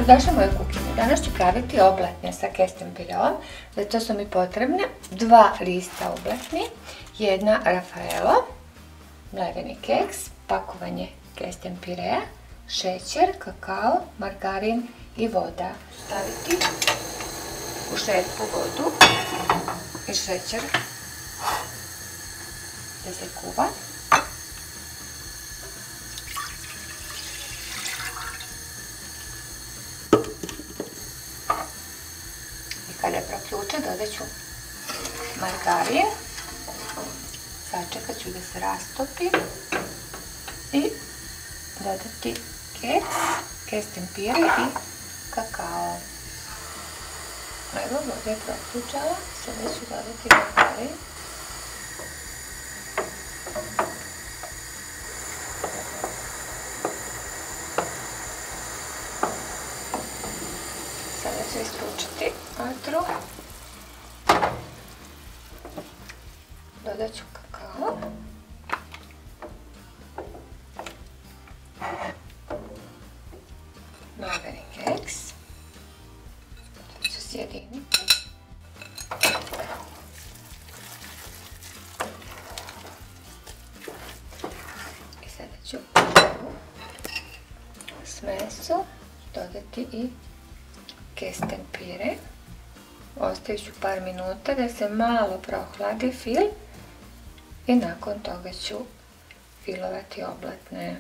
Dobrodošli u moju kuhinju. Danas ću praviti oblatnje sa kestem pireom. Za to su mi potrebne 2 lista oblatni, 1 Raffaello, mleveni keks, pakovanje kesten pirea, šećer, kakao, margarin i voda. Staviti u šerpu vodu i šećer da se kuva. Kada je proključen, dodat ću margarin, sačekat ću da se rastopi i dodati keks, kesten pire i kakao. Evo, voda je proključala, sada ću dodati margarin. Sada ću isključiti vatru. Dodat ću kakao. Mleveni keks. Sada ću sjediniti. I sada ću u smesu dodati i kesten pire. Ostavit ću par minuta da se malo prohladi fil i nakon toga ću filovati oblatne.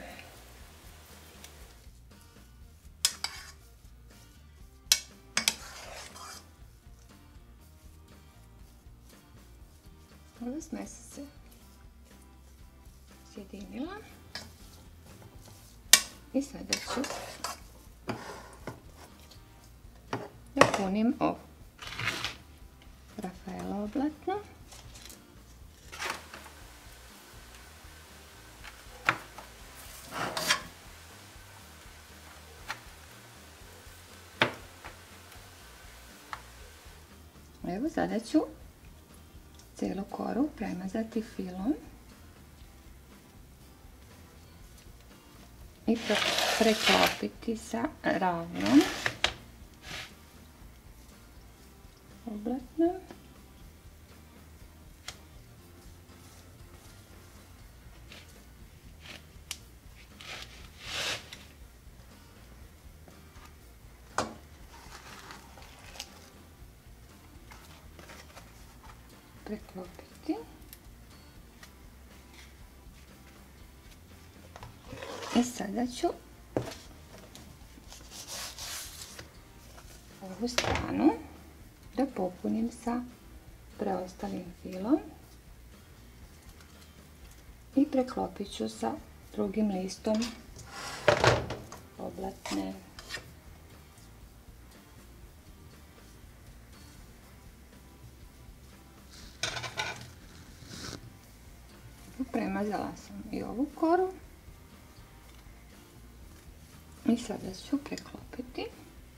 Ova smesa se sjedinila i sada ću da punim ovo Raffaello oblatno. Evo sada ću cijelu koru premazati filom i preklopiti sa ravnom oblatnom. Preklopiti i sada ću ovu stranu da popunim sa preostalim filom i preklopit ću sa drugim listom oblatne. Premazala sam i ovu koru i sada ću preklopiti.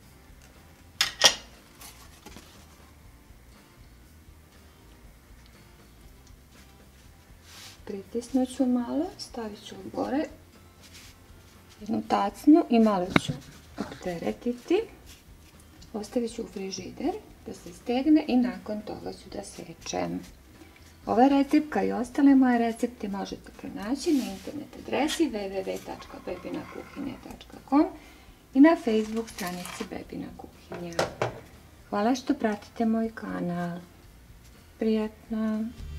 Pritisnut ću malo, stavit ću gore jednu tacnu i malo ću opteretiti. Ostavit ću u frižider da se stegne i nakon toga ću da sečem. Ovaj recept, kao i ostale moje recepte, možete pronaći na internet adresi www.bebinakuhinja.com i na Facebook stranici Bebina kuhinja. Hvala što pratite moj kanal. Prijatno!